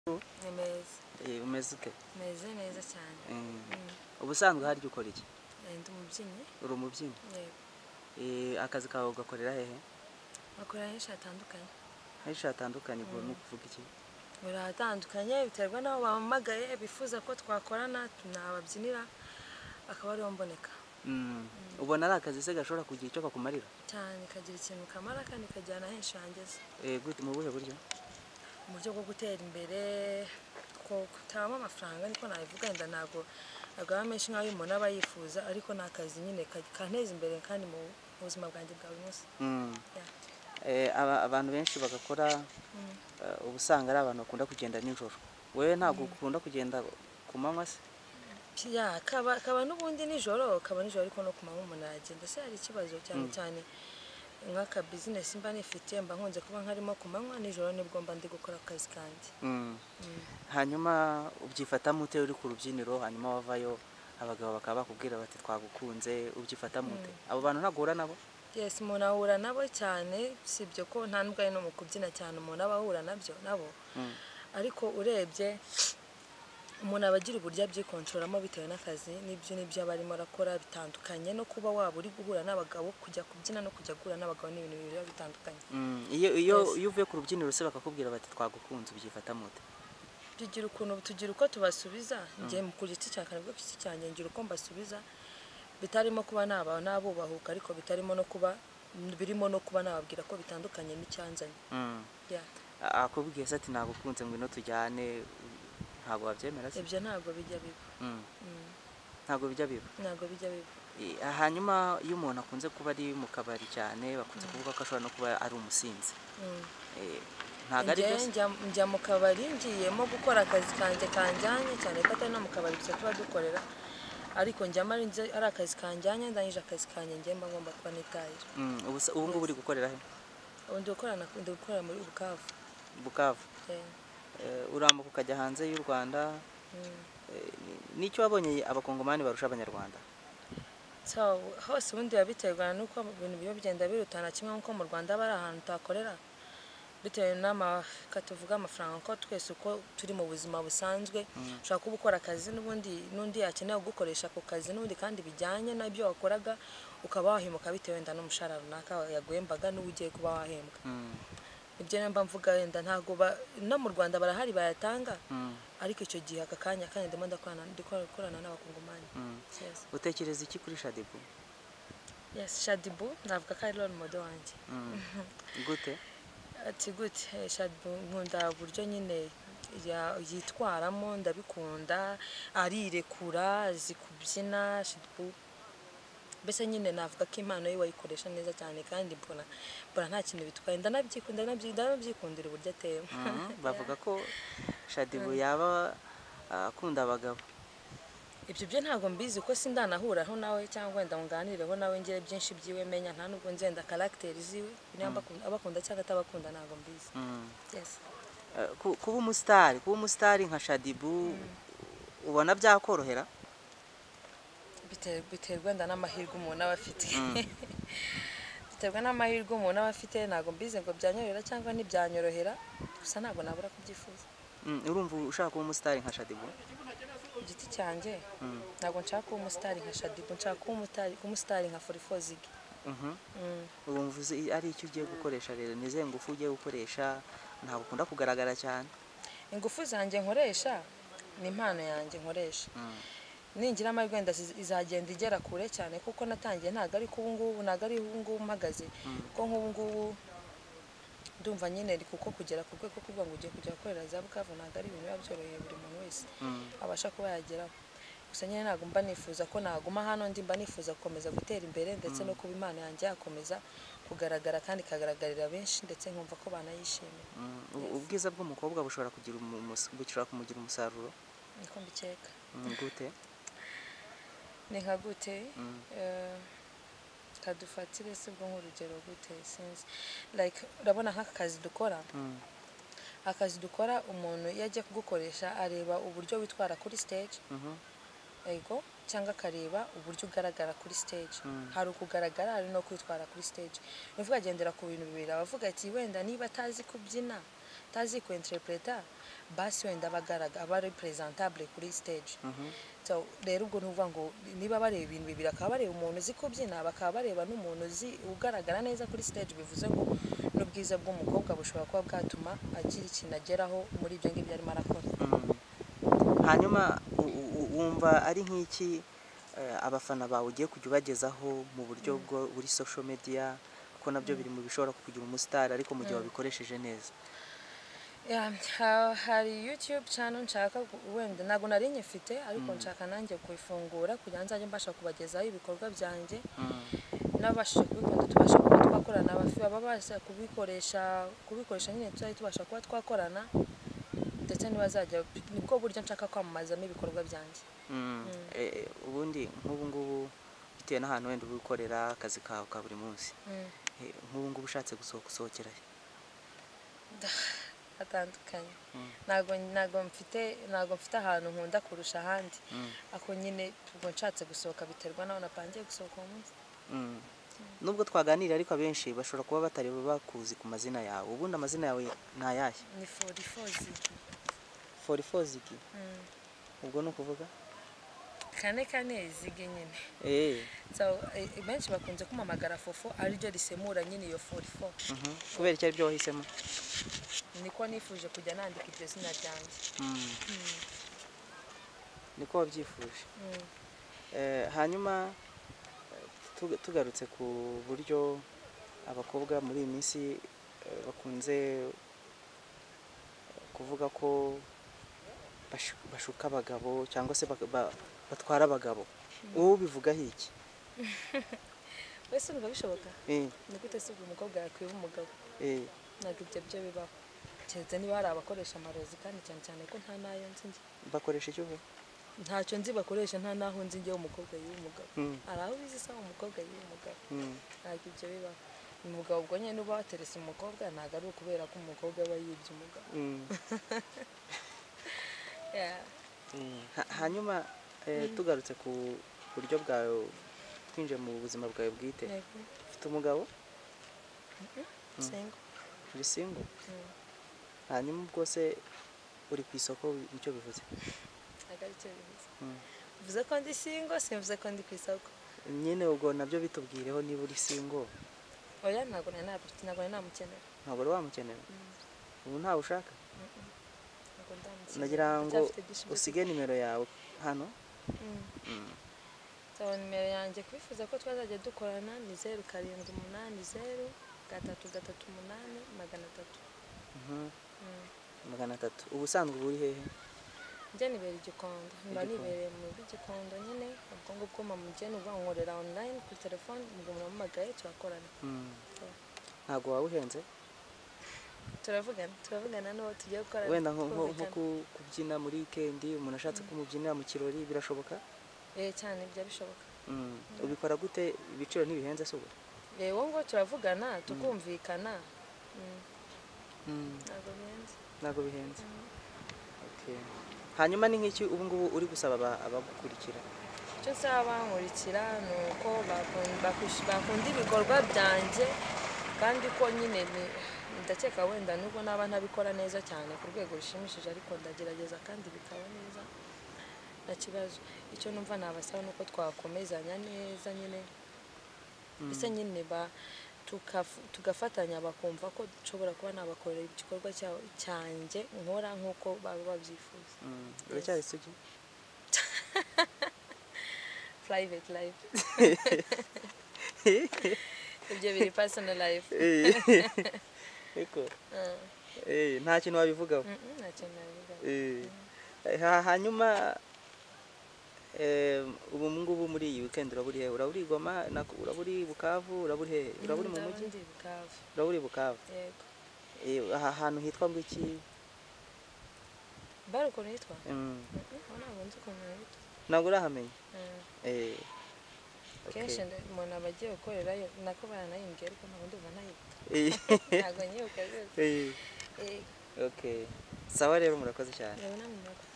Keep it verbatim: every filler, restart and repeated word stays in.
Nemeza. Eh umeze ute? Meze neza cyane. Ubusanzwe haryo ukora iki? Ndi umubyinnyi. Uri umubyinnyi? Yego. Eh akazi kawe ugakorera hehe? Bakora henshi hatandukanye. Henshi hatandukanye ubwo ni ukuvuga iki? Buri hatandukanye biterwa n'aho bahamagaye bifuza ko twakorana tunababyinira akaba ariho mboneka. Ubona ari akazi se gashobora kugira icyo kakumarira? Cyane kagira ikintu kamara kandi kajyana henshi hangeze. Eh gute mu buhe buryo? Mu buryo bwo gutera imbere ko kutabamo amafaranga niko nabivuga nda nago agaba menshi nk'ayo umuntu aba yifuza ariko nakazi nyine kanteza imbere kandi mu buzima bwanjye bwa buri munsi. Eh abantu benshi bagakora ubusanga ari abantu bakunda kugenda nijoro. Wewe ntabwo ukunda kugenda ku manywa se? Ya kaba kaba nubundi nijoro kaba nijoro ariko no kumanywa umuntu agenda se hari ikibazo cyane cyane nk'aka business mba nifite mba nkunze kuba nkarimo kumanywa nijoro nibwo mba ndi gukora akazi kanjye. Hanyuma ubyifata mute uri ku rubyiniro hanyuma wavayo abagabo bakaba bakubwira bati twagukunze ubyifata mute? Abo bantu ntagura nabo? Yes umuntu ahura nabo cyane sibyo ko nta nubwo ari no mu kubyina cyane umuntu aba ahura nabyo nabo ariko urebye umuntu abagira uburyo abyikontoramo bitewe n'akazi n'ibyo n'ibyo abarimo arakora bitandukanye no kuba waba uri guhura n'abagabo kujya kubyina no kujya guhura n'abagabo n'ibintu bibiri bitandukanye. Iyo iyo iyo uvuye ku rubyiniro se bakakubwira bati twagukunze ubyifata mute? Tugira ukuntu tugira uko tubasubiza ngiye mu kugiti cyakane bwo kisi cyane ngira uko mbasubiza bitarimo kuba naba nabubahuka ariko bitarimo no kuba birimo no kuba nababwira ko bitandukanye n'icyanzanye. Yeah. Akubwiye se ati nagukunze ngwino tujyane ntabwo wabyemera se? Ibyo ntabwo bijya biba. Ntabwo bijya biba. Ntabwo bijya biba. Hanyuma iyo umuntu akunze kuba ari mu kabari cyane bakunze kuvuga ko ashobora no kuba ari umusinzi. Eh ntabwo ari byo. Njya mu kabari ngiyemo gukora akazi kanjye kanjyanye cyane ko atari no mu kabari gusa tuba dukorera ariko njya mari ari akazi kanjyanye ndangije akazi kanjye njye mba ngomba kuba nitahira. Ubu ngubu uri gukorera he? Ubu ndi gukorana ndi gukorera muri Umubavu. Bukavu. Urambuka ukajya hanze y'u Rwanda. Nicyo wabonye abakongomani barusha abanyarwanda? So hose ubundi yabiterwa nuko ibintu biyo bigenda birutana kimwe nko mu Rwanda bari ahantu takorera bitewe n'ama katuvuga amafaranga ko twese uko turi mu buzima busanzwe ushaka kuba ukora akazi n'ubundi n'undi yakeneye gukoresha ku kazi n'ubundi kandi bijyanye n'ibyo wakoraga ukaba wahimuka bitewe nda n'umushahara runaka yaguhembaga n'ugiye kuba wahembwa. Ibyo namba mvuga wenda ntago no mu Rwanda barahari bayatanga ariko icyo gihe aka kanya kandi ndimo ndakorana ndikorana n'abakongomani. Utekereza iki kuri Shadibu? Yes Shadibu navuga ko ari role model wanjye. Gute? Ati gute Shadibu nkunda buryo nyine yitwaramo ndabikunda arirekura zikubyina Shadibu bese nyine navuga ko impano ye wayikoresha neza cyane kandi mbona mbona nta kintu bitwaye ndanabyikunda ndabyikundira uburyo ateye. Bavuga ko Shadibu yaba akunda abagabo. Ibyo byo ntago mbizi ko sindanahuraho nawe cyangwa wenda nganireho nawe ngire byinshi byiwe menya nta nubwo nzenda character ziwe nyamba abakunda cyangwa atabakunda ntago mbizi. Yes. Kuba umustar, kuba umustar nka Shadibu ubona byakorohera? Biterwa nda n'amahirwe umuntu aba afite. Biterwa n'amahirwe umuntu aba afite ntago mbize ngo byanyorera cyangwa ntibyanyorohera gusa ntago nabura kubyifuza. Urumva ushaka kuba umustar nka Shadibu? Igiti cyanjye ntago nshaka kuba umustar nka Shadibu nshaka kuba umustar nka Forifozigi. Urumva ari icyo ugiye gukoresha rero nize ngufu ugiye gukoresha ntabwo ukunda kugaragara cyane? Ingufu zanjye nkoresha ni impano yanjye nkoresha. Ningira amahirwe nda izagenda igera kure cyane kuko natangiye ntago ari kubu ngubu ntago ari ubu ngubu mpagaze ko nk'ubu ngubu ndumva nyine ari kuko kugera ku rwego kuvuga ngo ugiye kujya gukorera za Bukavu ntago ari ibintu biba byoroheye buri muntu wese abasha kuba yageraho gusa nyine ntago mba nifuza ko naguma hano ndi mba nifuza gukomeza gutera imbere ndetse no kuba impano yanjye yakomeza kugaragara kandi kagaragarira benshi ndetse nkumva ko banayishimiye. Ubwiza bw'umukobwa bushobora kugira bushobora kumugira umusaruro? Niko mbikeka. Gute? Ni nka gute kadufatire se bwo nk'urugero gute sinzi like urabona nk'aka kazi dukora akazi dukora umuntu yajya kugukoresha areba uburyo witwara kuri stage ego cyangwa akareba uburyo ugaragara kuri stage hari ukugaragara hari no kwitwara kuri stage nivuga agendera ku bintu bibiri abavuga ati wenda niba atazi kubyina atazi ku interpreta basi wenda bagaraga aba representable kuri stage. So rero ubwo nuvuga ngo niba bareba ibintu bibiri akaba bareba umuntu uzi kubyina bakaba bareba n'umuntu uzi ugaragara neza kuri stage, bivuze ngo n'ubwiza bw'umukobwa bushobora kuba bwatuma agira ikintu ageraho muri ibyo ngibyo arimo arakora. Hanyuma wumva ari nk'iki abafana bawe ugiye kujya ubagezaho mu buryo bwo buri social media, kuko nabyo biri mu bishobora kukugira umustar ariko mu gihe wabikoresheje neza? Hari YouTube channel nshaka wenda ntago nari nyifite ariko nshaka nanjye kuyifungura kugira ngo nzajye mbasha kubagezaho ibikorwa byanjye n'abashije kubikunda tubasha kuba twakorana, abafi babasha kubikoresha kubikoresha nyine tuzajya tubasha kuba twakorana, ndetse nibazajya nibwo buryo nshaka kwamamazamo ibikorwa byanjye. Ubundi nk'ubu ngubu bitewe n'ahantu wenda ubikorera akazi kawe ka buri munsi, nk'ubu ngubu ushatse gusohoka usohokera atandukanye, nago nago mfite nago mfite ahantu nkunda kurusha ahandi, ako nyine ubwo nshatse gusohoka biterwa naho napangiye gusohoka umunsi. Nubwo twaganira ariko abenshi bashobora kuba batari bakuzi ku mazina yawe, ubundi amazina yawe ntayahe? Ni forty-four zigi. forty-four zigi? Ubwo no kuvuga kane kane zigi nyine. Eh. So benshi bakunze kumamagara fofo ari ryo risemura nyine iyo forty-four. Mhm. Kubera icyo byo wahisemo? Niko nifuje kujya nandika iryo zina ryanjye. Niko wabyifuje. Eh, hanyuma tugarutse ku buryo abakobwa muri iyi minsi bakunze kuvuga ko bashuka abagabo cyangwa se batwara abagabo, wowe bivugaho iki? Wese numva bishoboka? Eh. Ni gute se umukobwa yakwiba umugabo? Eh. Ntabwo ibyo byo bibaho. Cyane niba hari abakoresha amarozi kandi cyane cyane ko nta nayo nzi nge. Bakoresha icyo vuba? Ntacyo nzi bakoresha, nta naho nzi nge umukobwa yiba umugabo. Ari aho bizi se umukobwa yiba umugabo. Ntabwo ibyo bibaho. Umugabo ubwo nyine uba waterese umukobwa ntabwo ari ukubera ko umukobwa aba yibye umugabo. Hanyuma tugarutse ku buryo bwawe twinjiye mu buzima bwawe bwite, ufite umugabo? Single. Uri single? Hanyuma ubwo se uri ku isoko nicyo bivuze? Ntabwo ari cyo bivuze. Bivuze ko ndi single, simvuze ko ndi ku isoko. Nyine ubwo nabyo bitubwireho niba uri single. Oya ntabwo ntabwo namukenera. Ntabwo ari wamukenera? Ubu ntawe ushaka? Ntabwo ndamukenera. Nagira ngo usige nimero yawe hano. So nimero yanjye kwifuza ko twazajya dukorana ni zeru karindwi umunani zeru gatatu gatatu umunani magana atatu. Magana atatu. Ubusanzwe uri hehe? Njye nibera Igikondo, mba nibereye mu Gikondo nyine, ubwo ngubwo mamujye nuba nkorera online kuri telefone, ngo muramagaye turakorana. Ntabwo wawuhenze? Turavugana, turavugana n'uwo tugiye gukorana. Wenda nko kubyina muri weekend umuntu ashatse kumubyinira mu kirori birashoboka? Eh cyane ibyo bishoboka. Ubikora gute? Ibiciro ntibihenze se ubu? Eh wo ngo turavugana tukumvikana. Ntabwo bihenze. Ntabwo bihenze. Okay. Hanyuma ni nk'iki ubu ngubu uri gusaba abagukurikira? Icyo nsaba bankurikira ni uko bakunda ibikorwa byanjye, kandi ko nyine ndakeka wenda nubwo naba ntabikora neza cyane ku rwego rushimishije ariko ndagerageza kandi bikaba neza nta kibazo. Icyo numva nabasaba nuko twakomezanya neza nyine, ese nyine ba tugafatanya bakumva ko nshobora kuba nabakorera igikorwa cyanjye nkora nk'uko baba babyifuza. Uracyari isugi? Private life. Ibyo biri personal life. Eko. Eh, nta kintu wabivugaho? Nta kintu nabivugaho. Eh. Hanyuma ubu ngubu muri iyi weekend uraburi he? Uraburi Goma, uraburi Bukavu, uraburi he? Uraburi mu mujyi? Uraburi Bukavu. Yego. Eh, aha hantu hitwa ngo iki? Baruko hitwa? Mm. Ntabwo nzi ukuntu hitwa. Ntabwo urahamenya? Eh. Kenshi umuntu aba agiye gukorerayo nako baranayimbwiye ariko ntabwo ndumva ntayibuka. Ntabwo nyibuka rwose. Eh. Okay. Sawa rero murakoze cyane.